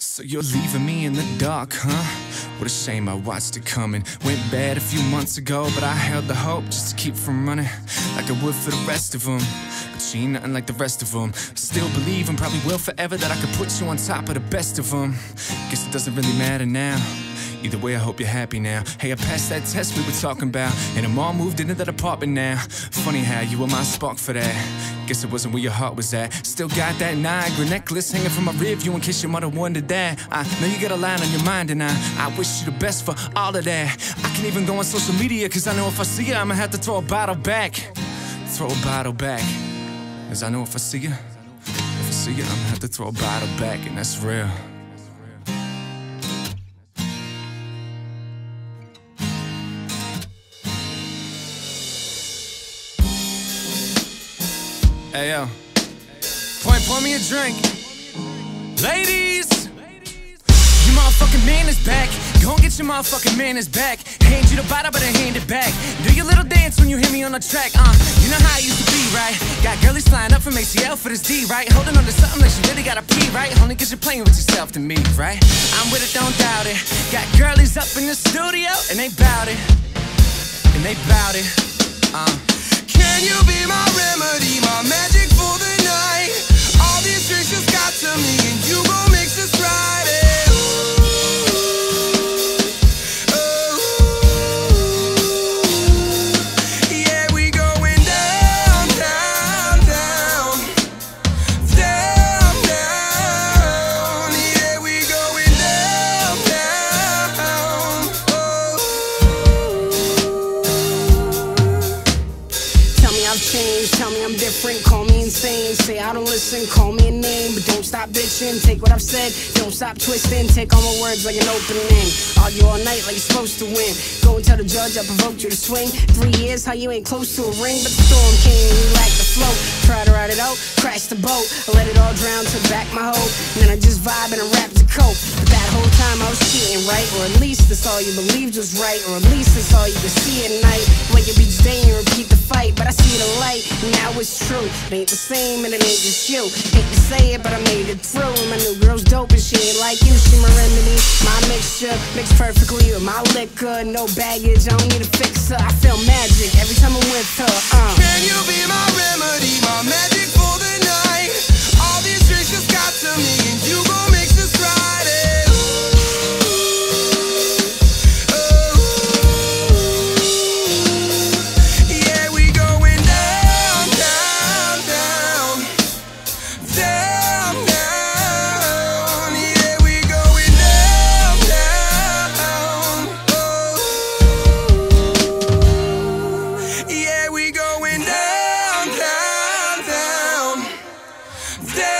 So you're leaving me in the dark, huh? What a shame, I watched it coming. Went bad a few months ago, but I held the hope just to keep from running like I would for the rest of them. But she ain't nothing like the rest of them. Still believe and probably will forever that I could put you on top of the best of them. Guess it doesn't really matter now. Either way, I hope you're happy now. Hey, I passed that test we were talking about, and I'm all moved into that apartment now. Funny how you were my spark for that. Guess it wasn't where your heart was at. Still got that Niagara necklace hanging from my rear view in case your mother wondered that. I know you got a line on your mind, and I wish you the best for all of that. I can even go on social media, cause I know if I see you, I'ma have to throw a bottle back. Throw a bottle back. As I know if I see you, I'ma have to throw a bottle back, and that's real. Hey yo, pour me a drink. Ladies, your motherfucking man is back. Go and get your motherfucking man is back. Hand you the bottle, but I hand it back. Do your little dance when you hear me on the track. You know how it used to be, right? Got girlies flying up from ATL for this D, right? Holding on to something like she really gotta pee, right? Only cause you're playing with yourself to me, right? I'm with it, don't doubt it. Got girlies up in the studio, and they bout it. And they bout it. Can you be my remedy, my magic for the night? All these drinks just got to me, and you gon' mix us right. Yeah, we going down, down, down, down, down. Yeah, we going down, down. Tell me I've changed, tell me I'm different, call me insane. Say I don't listen, call me a name, but don't stop bitching. Take what I've said, don't stop twisting. Take all my words like an opening. Argue all night like you're supposed to win. Go and tell the judge I provoked you to swing. 3 years, how you ain't close to a ring, but the storm came and you lacked the flow. Try to ride it out, crash the boat. I let it all drown, took back my hope. And then I just vibe and I rap to cope. But that whole time I was cheating, right? Or at least that's all you believed was right. Or at least that's all you could see at night. Wake up each day and repeat the fight, but I see the light, and now it's true. It ain't the same and it ain't just you. Hate to say it, but I made it through. My new girl's dope and she ain't like you. She my remedy, my mixture, mixed perfectly with my liquor. No baggage, I don't need a fixer. I feel magic every time I'm with her. Can you be my remedy, my magic for the night? All these drinks just got to me, and you gon' mix us right. Yeah, we going down, down, down, down, down. Yeah, we going down, down. Yeah, we going down, down, down, down.